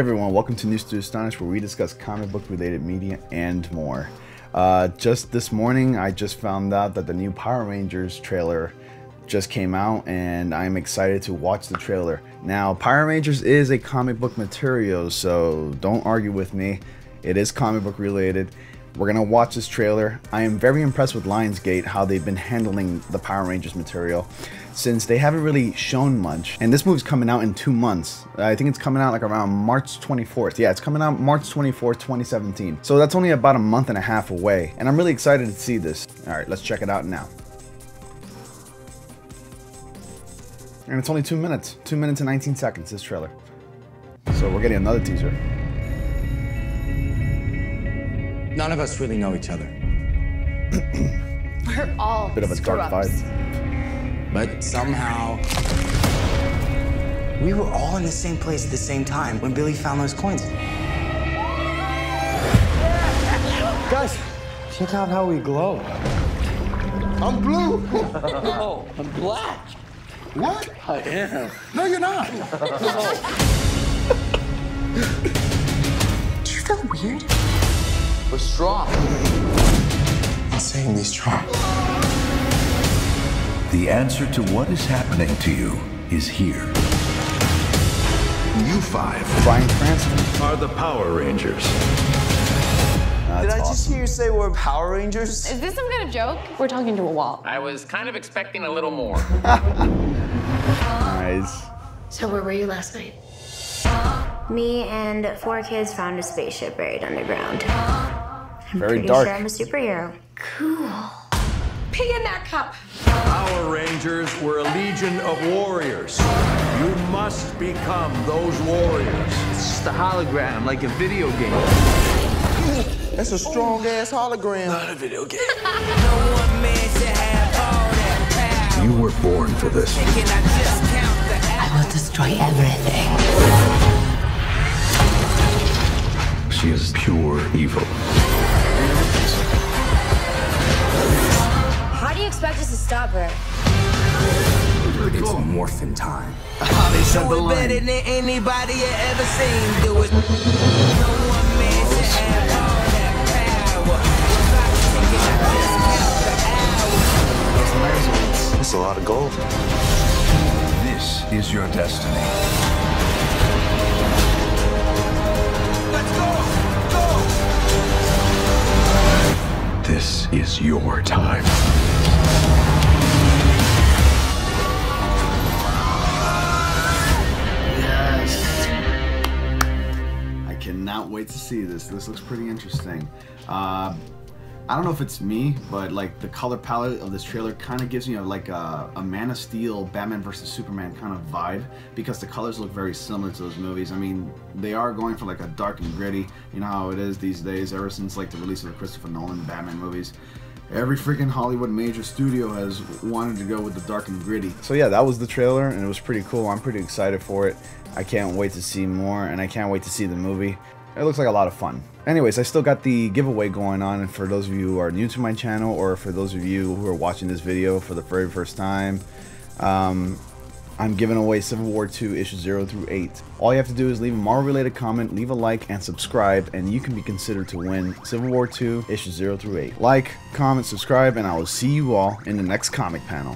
Everyone, welcome to News to Astonish, where we discuss comic book related media and more. Just this morning, I just found out that the new Power Rangers trailer just came out, and I'm excited to watch the trailer. Now, Power Rangers is a comic book material, so don't argue with me. It is comic book related. We're gonna watch this trailer. I am very impressed with Lionsgate, how they've been handling the Power Rangers material, since they haven't really shown much. And this movie's coming out in 2 months. I think it's coming out like around March 24th. Yeah, it's coming out March 24th, 2017. So that's only about a month and a half away. And I'm really excited to see this. All right, let's check it out now. And it's only 2 minutes. 2 minutes and 19 seconds, this trailer. So we're getting another teaser. None of us really know each other. We're all Bit of a dark vibe. But somehow, we were all in the same place at the same time when Billy found those coins. Guys, check out how we glow. I'm blue. Oh, I'm black. What? I am. No, you're not. Do you feel weird? We're strong. Insanely strong. The answer to what is happening to you is here. You five Bryan Cranston. Are the Power Rangers. That's Did I just awesome. hear you say we're Power Rangers? Is this some kind of joke? We're talking to a wall. I was kind of expecting a little more. Nice. So where were you last night? Me and 4 kids found a spaceship buried underground. I'm Very pretty dark. sure I'm a superhero. Cool. Pee in that cup. Power Rangers were a legion of warriors. You must become those warriors. It's just a hologram, like a video game. That's a strong ass hologram. Not a video game. You were born for this. I will destroy everything. She is pure evil. How do you expect us to stop her? It's Morphin time. Show it better than anybody you ever seen do it. No one man should have all that power. That's a lot of gold. This is your destiny. Let's go! This is your time. I cannot wait to see this. This looks pretty interesting. I don't know if it's me, but like the color palette of this trailer kind of gives me like a Man of Steel, Batman vs Superman kind of vibe, because the colors look very similar to those movies. I mean, they are going for like a dark and gritty, you know how it is these days, ever since like the release of the Christopher Nolan Batman movies. Every freaking Hollywood major studio has wanted to go with the dark and gritty. So yeah, that was the trailer, and it was pretty cool. I'm pretty excited for it. I can't wait to see more, and I can't wait to see the movie. It looks like a lot of fun. Anyways, I still got the giveaway going on, and for those of you who are new to my channel, or for those of you who are watching this video for the very first time, I'm giving away Civil War 2 issues 0 through 8. All you have to do is leave a Marvel related comment, leave a like, and subscribe, and you can be considered to win Civil War 2 issues 0 through 8. Like, comment, subscribe, and I will see you all in the next comic panel.